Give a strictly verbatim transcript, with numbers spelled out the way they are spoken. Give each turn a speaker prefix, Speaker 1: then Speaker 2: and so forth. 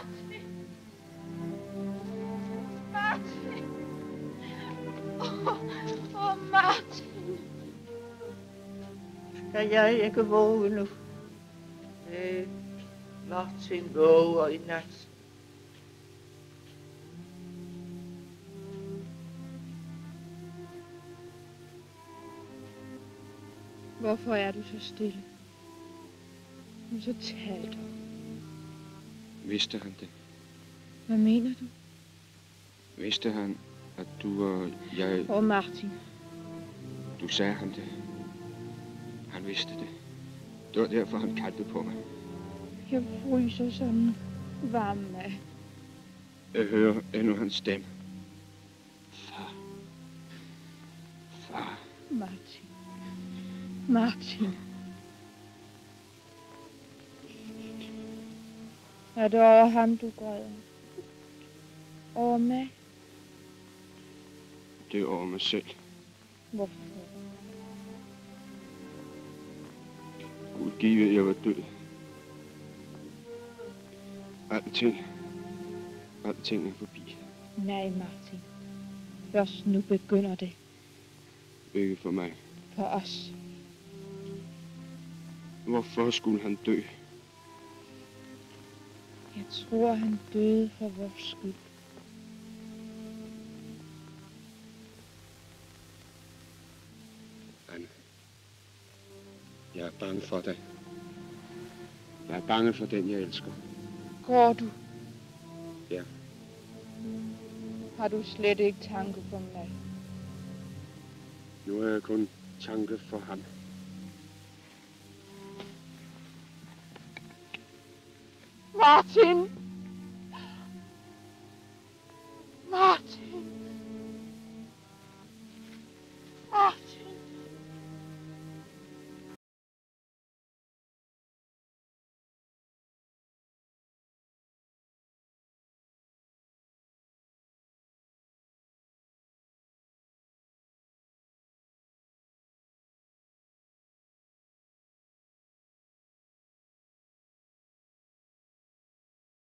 Speaker 1: Martin! Martin! Åh, oh, oh, Martin!
Speaker 2: Skal jeg ikke våge nu? Nej, Martin våger i nat.
Speaker 1: Hvorfor er du så stille? Nu så tal du.
Speaker 3: Vidste han det?
Speaker 1: Hvad mener du?
Speaker 3: Vidste han, at du og jeg...
Speaker 1: Åh, oh, Martin.
Speaker 3: Du sagde han det. Han vidste det. Det var derfor, han kaldte på mig.
Speaker 1: Jeg fryser sådan varm af.
Speaker 3: Jeg hører endnu hans stemme. Far. Far.
Speaker 1: Martin. Martin. Er det over ham, du græder? Over mig?
Speaker 3: Det er over mig selv.
Speaker 1: Hvorfor?
Speaker 3: Gud give, at jeg var død. Alting. Alting er forbi.
Speaker 1: Nej, Martin. Først nu begynder det.
Speaker 3: Ikke for mig.
Speaker 1: For os.
Speaker 3: Hvorfor skulle han dø?
Speaker 1: Jeg tror, han døde for vores skyld.
Speaker 3: Anne. Jeg er bange for dig. Jeg er bange for den, jeg elsker.
Speaker 1: Går du?
Speaker 3: Ja.
Speaker 1: Har du slet ikke tanke for mig?
Speaker 3: Nu er jeg kun tanke for ham.
Speaker 1: Martin!